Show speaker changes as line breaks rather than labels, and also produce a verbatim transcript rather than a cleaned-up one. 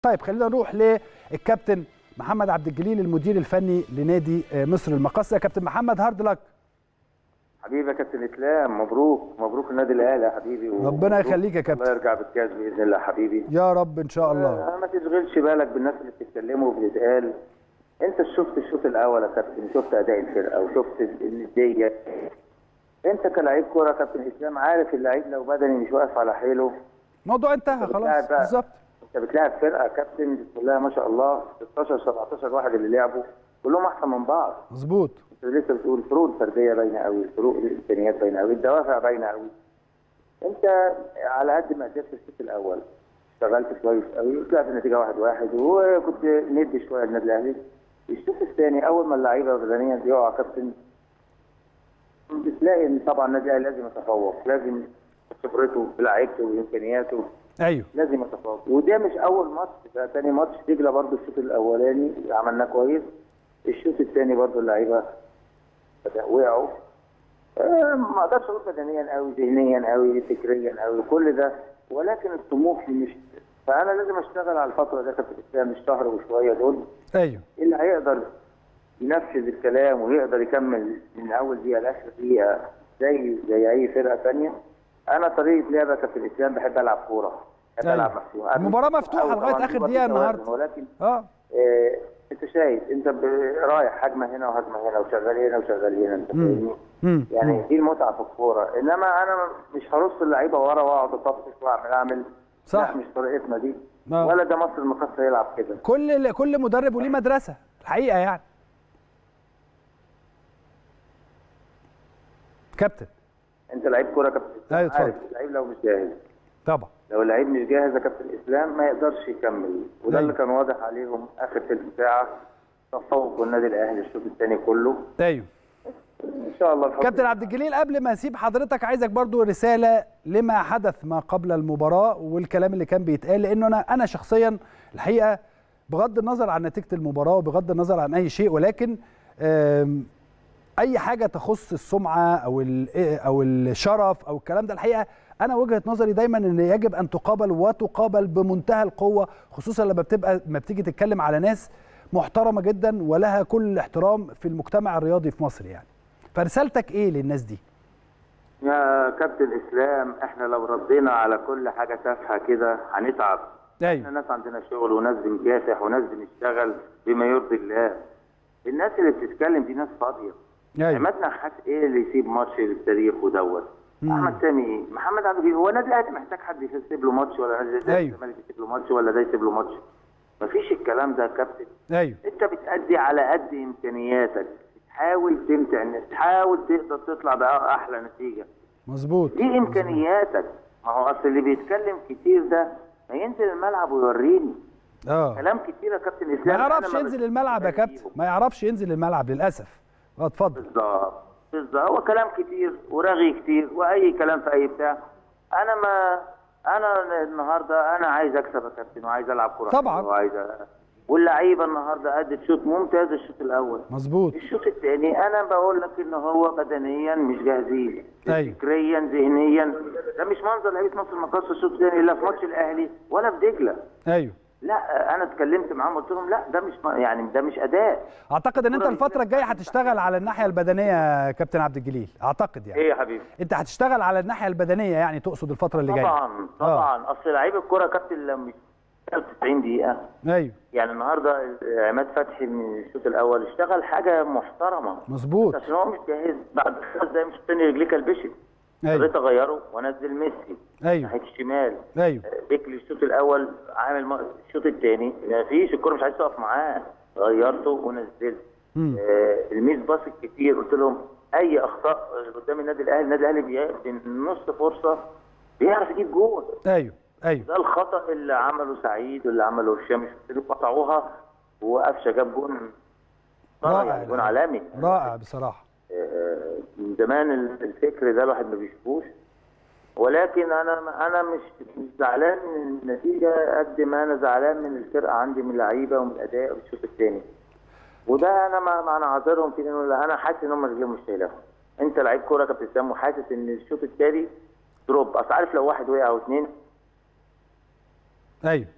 طيب خلينا نروح للكابتن محمد عبد الجليل المدير الفني لنادي مصر المقاصة. يا كابتن محمد هارد لك.
حبيبي يا كابتن اسلام، مبروك مبروك النادي الاهلي يا حبيبي.
ربنا يخليك يا كابتن.
الله يرجع بالكاس باذن الله حبيبي.
يا رب ان شاء الله.
آه ما تشغلش بالك بالناس اللي بتتكلموا وبتتقال. انت شفت الشوط الاول يا كابتن، شفت اداء الفرقه وشفت النديه. انت كلاعب كوره يا كابتن اسلام عارف اللعيب لو بدني مش واقف على حيله
الموضوع انتهى خلاص. بالظبط.
انت بتلاعب فرقه يا كابتن بسم الله ما شاء الله ستاشر سبعتاشر واحد اللي لعبوا كلهم احسن من بعض.
مظبوط.
انت لسه بتقول الفروق الفرديه باينه قوي، الفروق الامكانيات باينه قوي، الدوافع باينه قوي. انت على قد ما قدرت الشوط الاول اشتغلت كويس قوي، طلعت النتيجه واحد واحد وكنت ندي شويه للنادي الاهلي. الشوط الثاني اول ما اللعيبه بدنيا بيقعوا يا كابتن بتلاقي ان طبعا النادي الاهلي لازم يتفوق، لازم خبرته بلعيبته وامكانياته
ايوه
لازم يتفوق. وده مش اول ماتش، ده ثاني ماتش. دجله برده الشوط الاولاني عملناه كويس، الشوط الثاني برده اللعيبه وقعوا. أه ما اقدرش اقول بدنيا قوي، ذهنيا قوي، فكريا قوي، كل ده، ولكن الطموح مش. فانا لازم اشتغل على الفتره دي كابتن اسلام، مش شهر وشويه دول.
ايوه
اللي هيقدر ينفذ الكلام ويقدر يكمل من اول دقيقه لاخر دقيقه زي زي اي فرقه ثانيه. انا طريقه لعبه يا كابتن اسلام بحب العب كوره، بحب
أيوة.
العب مفتوح.
المباراه مفتوحه لغايه اخر دقيقه النهارده.
ولكن
اه
إيه انت شايف انت رايح هجمه هنا وهجمه هنا وشغال هنا وشغال هنا، انت فاهمني؟ يعني دي المتعه في الكوره. انما انا مش هرص اللعيبه ورا واقعد اطبطش واعمل اعمل
صح.
لا مش طريقتنا دي.
آه.
ولا ده مصر المقاصة يلعب كده.
كل كل مدرب وليه مدرسه الحقيقه يعني. كابتن
انت لعيب كوره كابتن اسلام.
ايوه
عارف اللعيب لو مش جاهز
طبعا،
لو اللعيب مش جاهز يا كابتن اسلام ما يقدرش يكمل. وده اللي كان واضح عليهم اخر ثلث ساعه، تفوق النادي الاهلي الشوط الثاني كله.
ايوه
ان شاء الله.
كابتن عبد الجليل قبل ما اسيب حضرتك عايزك برضو رساله لما حدث ما قبل المباراه والكلام اللي كان بيتقال، لانه انا انا شخصيا الحقيقه بغض النظر عن نتيجه المباراه وبغض النظر عن اي شيء، ولكن اي حاجه تخص السمعه او او الشرف او الكلام ده، الحقيقه انا وجهه نظري دايما ان يجب ان تقابل وتقابل بمنتهى القوه، خصوصا لما بتبقى ما بتيجي تتكلم على ناس محترمه جدا ولها كل الاحترام في المجتمع الرياضي في مصر يعني. فرسالتك ايه للناس دي؟
يا كابتن اسلام احنا لو ردينا على كل حاجه تافهه كده هنتعب.
أيوة.
احنا ناس عندنا شغل وناس بنكافح وناس بنشتغل بما يرضي الله. الناس اللي بتتكلم دي ناس فاضيه.
أيوة.
عماد نحاس ايه اللي يسيب ماتش للتاريخ ودوت؟ احمد سامي، محمد عبد الجليل، هو النادي الاهلي محتاج حد يسيب له ماتش ولا نادي الزمالك أيوة. يسيب له ماتش ولا ده يسيب له ماتش؟ مفيش الكلام ده يا كابتن.
ايوه
انت بتأدي على قد امكانياتك، تحاول تمتع الناس، تحاول تقدر تطلع باحلى نتيجه.
مظبوط.
دي امكانياتك. ما هو اصل اللي بيتكلم كتير ده ما ينزل الملعب ويوريني.
اه
كلام كتير يا كابتن اسلام.
ما يعرفش ينزل الملعب يا كابتن، ما يعرفش ينزل الملعب للاسف. اه اتفضل.
بالظبط بالظبط، هو كلام كتير ورغي كتير واي كلام في اي بتاع. انا ما انا النهارده انا عايز اكسب يا كابتن وعايز العب كوره
طبعا
وعايز أ... واللعيبه النهارده ادت شوط ممتاز الشوط الاول.
مظبوط.
الشوط الثاني انا بقول لك ان هو بدنيا مش جاهزين.
أيوة.
فكريا ذهنيا ده مش منظر لعيبه مصر المقاصة الشوط الثاني لا في ماتش الاهلي ولا في دجله.
ايوه
لا انا اتكلمت معاهم قلت لهم لا ده مش يعني ده مش اداء.
اعتقد ان انت الفتره الجايه هتشتغل على الناحيه البدنيه يا كابتن عبد الجليل، اعتقد يعني.
ايه يا حبيبي؟
انت هتشتغل على الناحيه البدنيه يعني تقصد الفتره اللي جايه؟
طبعا طبعا. آه. اصل لعيب الكوره يا كابتن لما تسعين دقيقه.
ايوه
يعني النهارده عماد فتحي من الشوط الاول اشتغل حاجه محترمه.
مظبوط.
عشان هو مش جاهز بعد خمس دقايق مش تاني رجليه كلبشت.
ايوه
اضطريت اغيره وانزل ميسي.
ايوه
ناحيه الشمال.
ايوه
بيكلي الشوط الاول عامل الشوط الثاني ما فيش الكوره مش عايز تقف معاه، غيرته ونزلت. آه الميس باص كتير قلت لهم اي اخطاء قدام النادي الاهلي، النادي الاهلي بيقدم نص فرصه بيعرف يجيب جول.
ايوه ايوه
ده الخطا اللي عمله سعيد واللي عمله هشام قطعوها وقفشه جاب جول
رائع،
جول عالمي
رائع بصراحه.
من زمان الفكر ده الواحد ما بيشوفوش. ولكن انا انا مش زعلان من النتيجه قد ما انا زعلان من الفرقه عندي، من اللعيبه ومن الاداء والشوط الثاني. وده انا ما انا عذرهم فيه لانه انا حاسس ان هم رجليهم مش شايلهم. انت لعيب كوره يا كابتن اسلام وحاسس ان الشوط الثاني دروب، اصل عارف لو واحد وقع او اثنين
ايوه